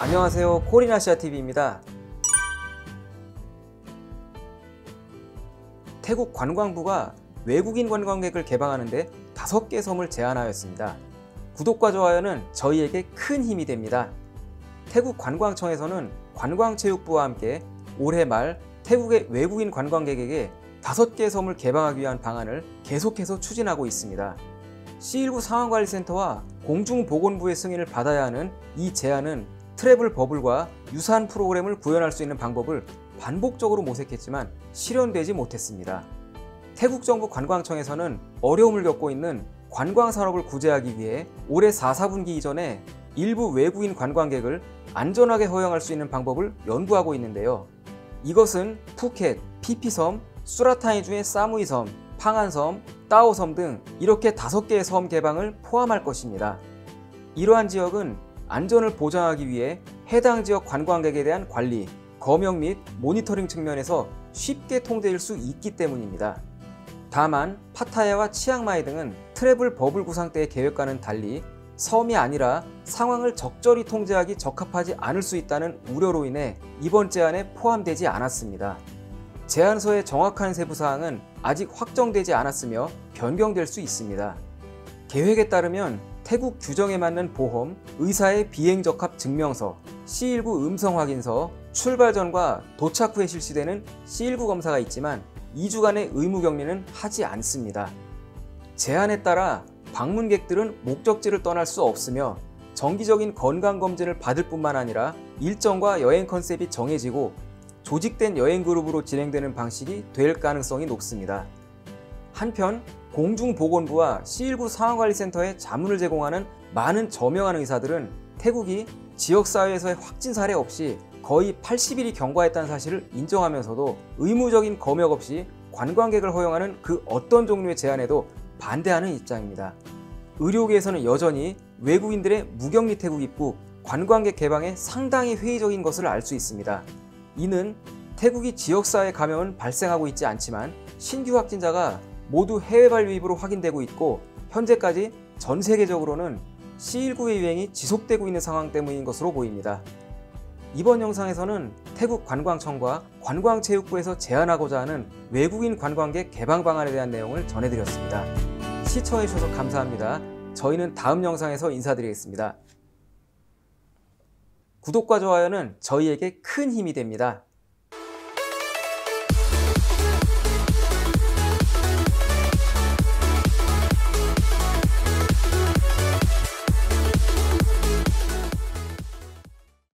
안녕하세요, 코리나시아TV입니다. 태국 관광부가 외국인 관광객을 개방하는데 5개 섬을 제안하였습니다. 구독과 좋아요는 저희에게 큰 힘이 됩니다. 태국 관광청에서는 관광체육부와 함께 올해 말 태국의 외국인 관광객에게 5개 섬을 개방하기 위한 방안을 계속해서 추진하고 있습니다. C19 상황관리센터와 공중보건부의 승인을 받아야 하는 이 제안은 트래블 버블과 유사한 프로그램을 구현할 수 있는 방법을 반복적으로 모색했지만 실현되지 못했습니다. 태국 정부 관광청에서는 어려움을 겪고 있는 관광산업을 구제하기 위해 올해 4, 4분기 이전에 일부 외국인 관광객을 안전하게 허용할 수 있는 방법을 연구하고 있는데요. 이것은 푸켓, 피피섬, 수라타니 중의 사무이섬, 팡안섬, 따오섬 등 이렇게 5개의 섬 개방을 포함할 것입니다. 이러한 지역은 안전을 보장하기 위해 해당 지역 관광객에 대한 관리, 검역 및 모니터링 측면에서 쉽게 통제할 수 있기 때문입니다. 다만 파타야와 치앙마이 등은 트래블 버블 구상 때의 계획과는 달리 섬이 아니라 상황을 적절히 통제하기 적합하지 않을 수 있다는 우려로 인해 이번 제안에 포함되지 않았습니다. 제안서의 정확한 세부사항은 아직 확정되지 않았으며 변경될 수 있습니다. 계획에 따르면 태국 규정에 맞는 보험, 의사의 비행적합 증명서, C19 음성 확인서, 출발 전과 도착 후에 실시되는 C19 검사가 있지만 2주간의 의무 격리는 하지 않습니다. 제안에 따라 방문객들은 목적지를 떠날 수 없으며 정기적인 건강검진을 받을 뿐만 아니라 일정과 여행 컨셉이 정해지고 조직된 여행 그룹으로 진행되는 방식이 될 가능성이 높습니다. 한편 공중보건부와 C19 상황관리센터에 자문을 제공하는 많은 저명한 의사들은 태국이 지역사회에서의 확진 사례 없이 거의 80일이 경과했다는 사실을 인정하면서도 의무적인 검역 없이 관광객을 허용하는 그 어떤 종류의 제안에도 반대하는 입장입니다. 의료계에서는 여전히 외국인들의 무격리 태국 입국, 관광객 개방에 상당히 회의적인 것을 알 수 있습니다. 이는 태국이 지역사회 감염은 발생하고 있지 않지만 신규 확진자가 모두 해외 발유입으로 확인되고 있고 현재까지 전 세계적으로는 C19의 유행이 지속되고 있는 상황 때문인 것으로 보입니다. 이번 영상에서는 태국 관광청과 관광체육부에서 제안하고자 하는 외국인 관광객 개방 방안에 대한 내용을 전해드렸습니다. 시청해주셔서 감사합니다. 저희는 다음 영상에서 인사드리겠습니다. 구독과 좋아요는 저희에게 큰 힘이 됩니다.